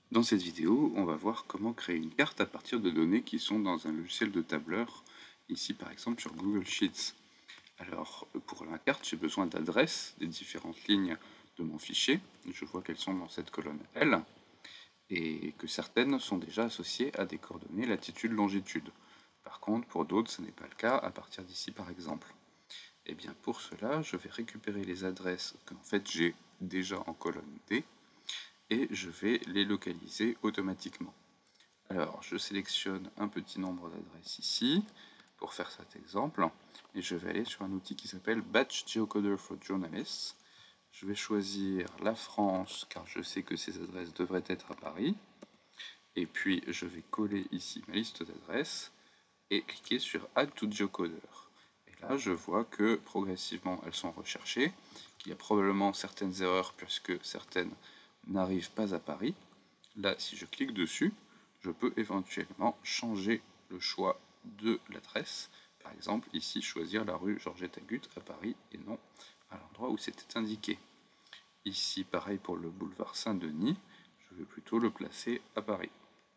Dans cette vidéo, on va voir comment créer une carte à partir de données qui sont dans un logiciel de tableur, ici par exemple sur Google Sheets. Alors pour la carte, j'ai besoin d'adresses des différentes lignes de mon fichier. Je vois qu'elles sont dans cette colonne L et que certaines sont déjà associées à des coordonnées latitude-longitude. Par contre, pour d'autres, ce n'est pas le cas à partir d'ici par exemple. Et bien pour cela, je vais récupérer les adresses qu'en fait j'ai déjà en colonne D et je vais les localiser automatiquement. Alors, je sélectionne un petit nombre d'adresses ici pour faire cet exemple et je vais aller sur un outil qui s'appelle Batch Geocoder for Journalists. Je vais choisir la France car je sais que ces adresses devraient être à Paris. Et puis, je vais coller ici ma liste d'adresses et cliquer sur Add to Geocoder. Et là, je vois que progressivement, elles sont recherchées, qu'il y a probablement certaines erreurs puisque certaines n'arrivent pas à Paris. Là, si je clique dessus, je peux éventuellement changer le choix de l'adresse. Par exemple, ici, choisir la rue Georgette Agut à Paris et non à l'endroit où c'était indiqué. Ici, pareil pour le boulevard Saint-Denis, je vais plutôt le placer à Paris.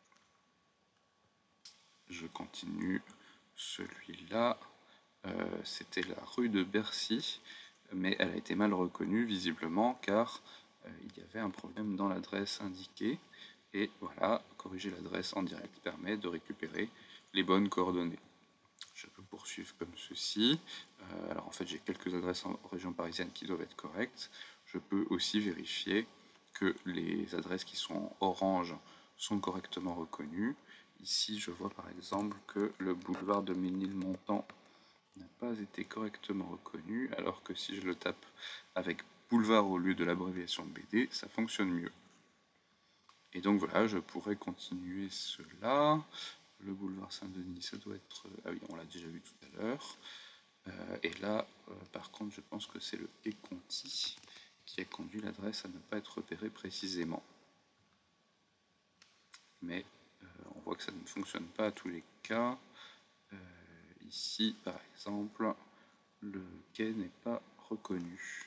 Je continue celui-là. C'était la rue de Bercy, mais elle a été mal reconnue visiblement car il y avait un problème dans l'adresse indiquée. Et voilà, corriger l'adresse en direct permet de récupérer les bonnes coordonnées. Je peux poursuivre comme ceci. Alors en fait, j'ai quelques adresses en région parisienne qui doivent être correctes. Je peux aussi vérifier que les adresses qui sont en orange sont correctement reconnues. Ici, je vois par exemple que le boulevard de Ménilmontant n'a pas été correctement reconnu, alors que si je le tape avec boulevard au lieu de l'abréviation BD, ça fonctionne mieux. Et donc voilà, je pourrais continuer cela. Le boulevard Saint-Denis, ça doit être... Ah oui, on l'a déjà vu tout à l'heure. Et là, par contre, je pense que c'est le quai Conti qui a conduit l'adresse à ne pas être repérée précisément. Mais on voit que ça ne fonctionne pas à tous les cas. Ici, par exemple, le quai n'est pas reconnu.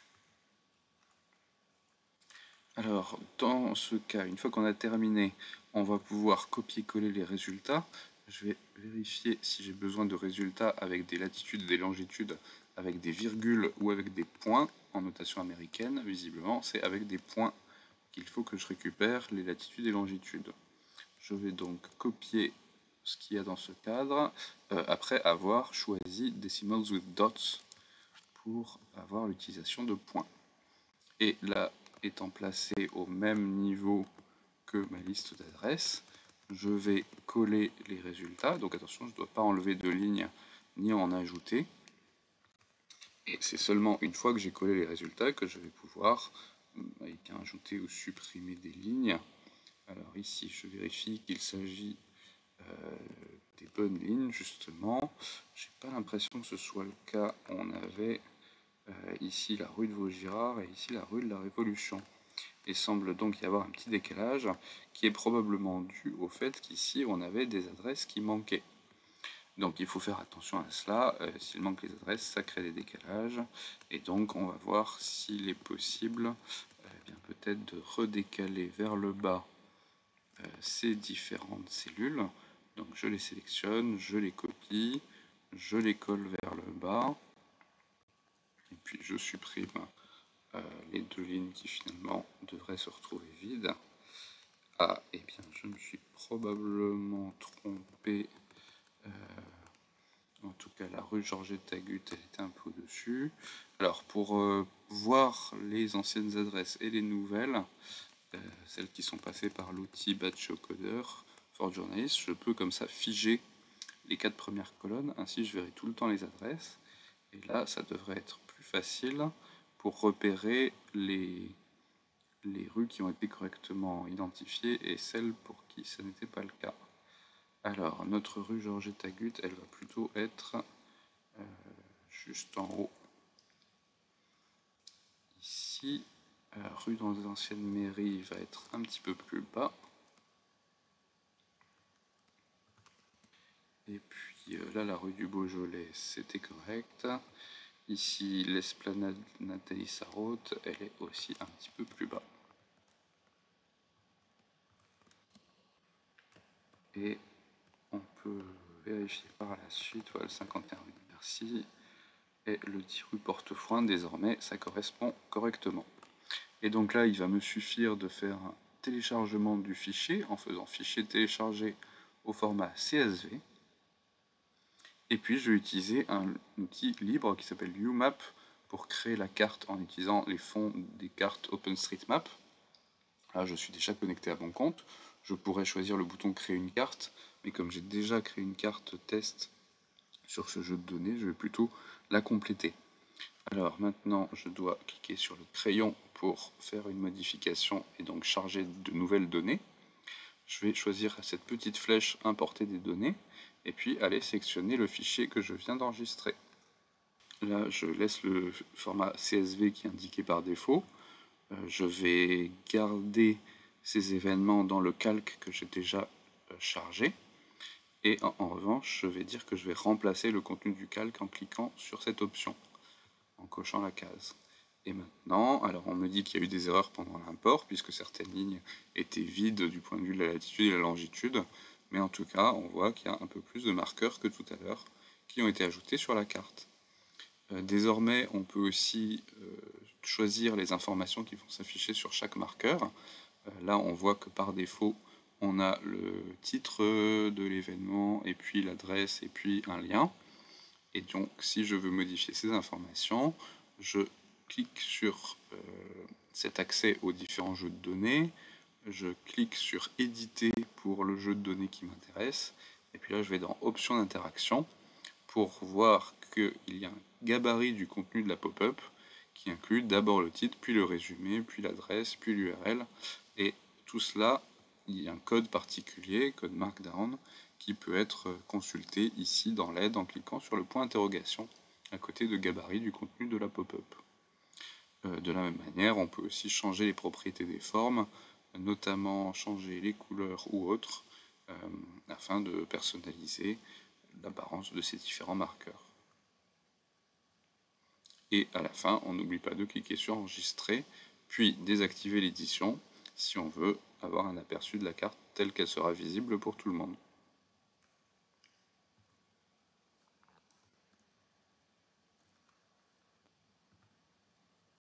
Alors, dans ce cas, une fois qu'on a terminé, on va pouvoir copier-coller les résultats. Je vais vérifier si j'ai besoin de résultats avec des latitudes et des longitudes, avec des virgules ou avec des points en notation américaine. Visiblement, c'est avec des points qu'il faut que je récupère les latitudes et longitudes. Je vais donc copier ce qu'il y a dans ce cadre, après avoir choisi Decimals with Dots pour avoir l'utilisation de points. Et là, étant placé au même niveau que ma liste d'adresses, je vais coller les résultats. Donc attention, je ne dois pas enlever de lignes ni en ajouter. Et c'est seulement une fois que j'ai collé les résultats que je vais pouvoir ajouter ou supprimer des lignes. Alors ici, je vérifie qu'il s'agit des bonnes lignes, justement. J'ai pas l'impression que ce soit le cas. On avait ici la rue de Vaugirard et ici la rue de la Révolution. Il semble donc y avoir un petit décalage qui est probablement dû au fait qu'ici on avait des adresses qui manquaient. Donc il faut faire attention à cela, s'il manque les adresses, ça crée des décalages, et donc on va voir s'il est possible bien peut-être de redécaler vers le bas ces différentes cellules. Donc je les sélectionne, je les copie, je les colle vers le bas, et puis je supprime les deux lignes qui finalement devraient se retrouver vides. Ah, et bien je me suis probablement trompé. En tout cas, la rue Georgette Agut, elle était un peu au-dessus. Alors, pour voir les anciennes adresses et les nouvelles, celles qui sont passées par l'outil Batch Geocoder for Journalists, je peux comme ça figer les 4 premières colonnes. Ainsi, je verrai tout le temps les adresses. Et là, ça devrait être plus facile pour repérer les rues qui ont été correctement identifiées et celles pour qui ce n'était pas le cas. Alors, notre rue Georgette Agut, elle va plutôt être juste en haut. Ici, rue dans les anciennes mairies va être un petit peu plus bas. Et puis là, la rue du Beaujolais, c'était correct. Ici, l'esplanade Nathalie Sarraute, elle est aussi un petit peu plus bas. Et on peut vérifier par la suite, voilà, le 51, merci. Et le 10 rue Portefroid, désormais, ça correspond correctement. Et donc là, il va me suffire de faire un téléchargement du fichier en faisant fichier téléchargé au format CSV. Et puis, je vais utiliser un outil libre qui s'appelle UMap pour créer la carte en utilisant les fonds des cartes OpenStreetMap. Là, je suis déjà connecté à mon compte. Je pourrais choisir le bouton créer une carte, mais comme j'ai déjà créé une carte test sur ce jeu de données, je vais plutôt la compléter. Alors maintenant, je dois cliquer sur le crayon pour faire une modification et donc charger de nouvelles données. Je vais choisir cette petite flèche importer des données et puis aller sélectionner le fichier que je viens d'enregistrer. Là, je laisse le format CSV qui est indiqué par défaut. Je vais garder ces événements dans le calque que j'ai déjà chargé. Et en revanche, je vais dire que je vais remplacer le contenu du calque en cliquant sur cette option, en cochant la case. Et maintenant, alors on me dit qu'il y a eu des erreurs pendant l'import, puisque certaines lignes étaient vides du point de vue de la latitude et de la longitude, mais en tout cas, on voit qu'il y a un peu plus de marqueurs que tout à l'heure qui ont été ajoutés sur la carte. Désormais, on peut aussi choisir les informations qui vont s'afficher sur chaque marqueur. Là, on voit que par défaut, on a le titre de l'événement, et puis l'adresse, et puis un lien. Et donc, si je veux modifier ces informations, je clique sur cet accès aux différents jeux de données, je clique sur éditer pour le jeu de données qui m'intéresse, et puis là je vais dans options d'interaction pour voir qu'il y a un gabarit du contenu de la pop-up qui inclut d'abord le titre, puis le résumé, puis l'adresse, puis l'URL, et tout cela, il y a un code particulier, code Markdown, qui peut être consulté ici dans l'aide en cliquant sur le point d'interrogation à côté de gabarit du contenu de la pop-up. De la même manière, on peut aussi changer les propriétés des formes, notamment changer les couleurs ou autres, afin de personnaliser l'apparence de ces différents marqueurs. Et à la fin, on n'oublie pas de cliquer sur enregistrer, puis désactiver l'édition si on veut avoir un aperçu de la carte telle qu'elle sera visible pour tout le monde.